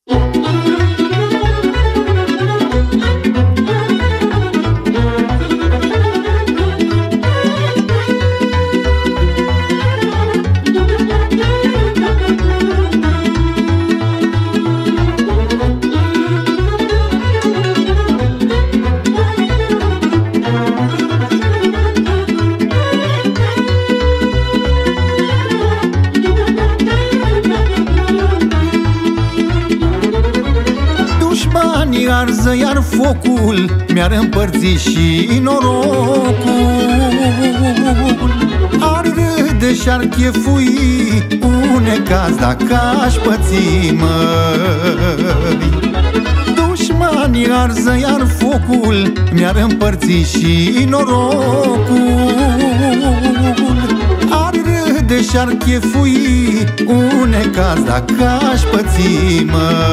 Arză iar focul, mi-ar împărți și norocul. Ar râde și-ar chefui un necaz dacă aș păți, măi. Dușmanii arză iar focul, mi-ar împărți și norocul. Ar râde și-ar chefui un necaz dacă aș păți,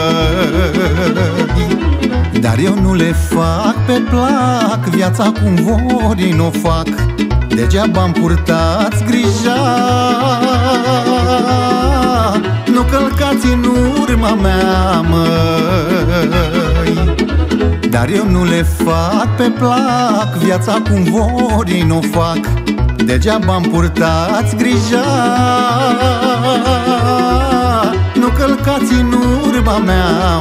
măi. Dar eu nu le fac pe plac, viața cum vor ei n-o fac. Degeaba-mi purtați grija, nu călcați în urma mea, măi. Dar eu nu le fac pe plac, viața cum vor ei n-o fac. Degeaba-mi purtați grija, nu călcați în urma mea,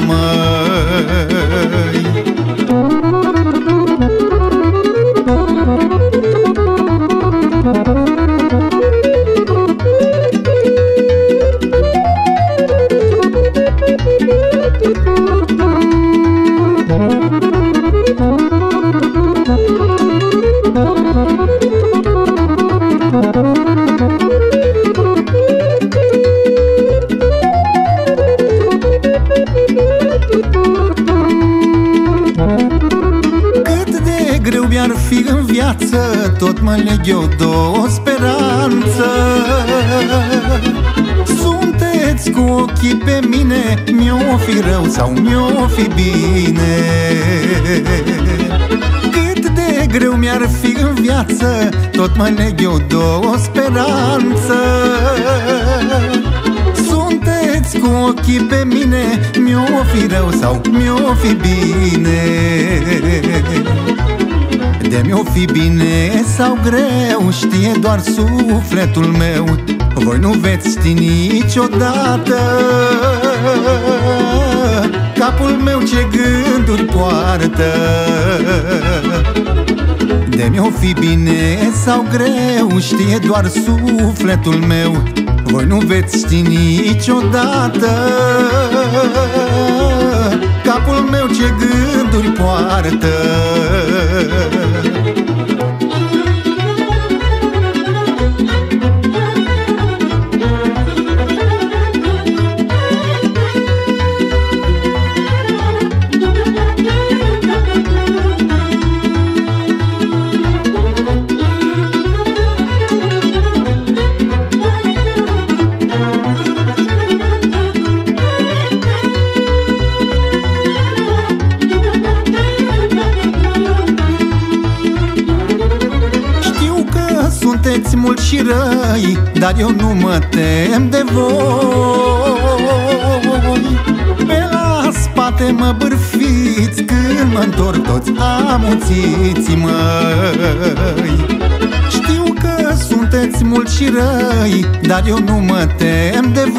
măi. Mi-ar fi în viață, tot mă leg eu de o speranță. Sunteți cu ochii pe mine, mi-o fi rău sau mi-o fi bine. Cât de greu mi-ar fi în viață, tot mă leg eu de o speranță. Sunteți cu ochii pe mine, mi-o fi rău sau mi-o fi bine. De mi-o fi bine sau greu, știe doar sufletul meu. Voi nu veți ști niciodată capul meu ce gânduri poartă. De mi-o fi bine sau greu, știe doar sufletul meu. Voi nu veți ști niciodată capul meu ce gânduri poartă. Sunteți mulți și răi, dar eu nu mă tem de voi. Pe la spate mă bârfiți, când mă-ntorc toți amuțiți, măi. Știu că sunteți mulți și răi, dar eu nu mă tem de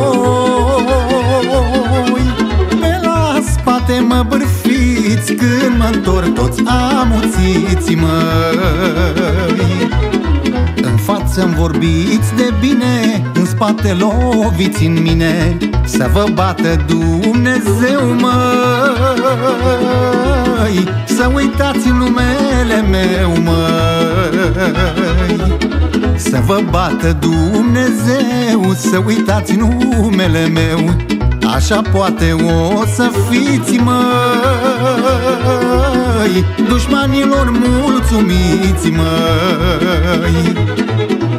voi. Pe la spate mă bârfiți, când mă-ntorc toți amuțiți, măi. În față-mi vorbiți de bine, în spate loviți în mine. Să vă bată Dumnezeu, măi, să uitați numele meu, măi. Să vă bată Dumnezeu, să uitați numele meu. Așa poate o să fiți, măi, dușmanilor mulțumiți, măi.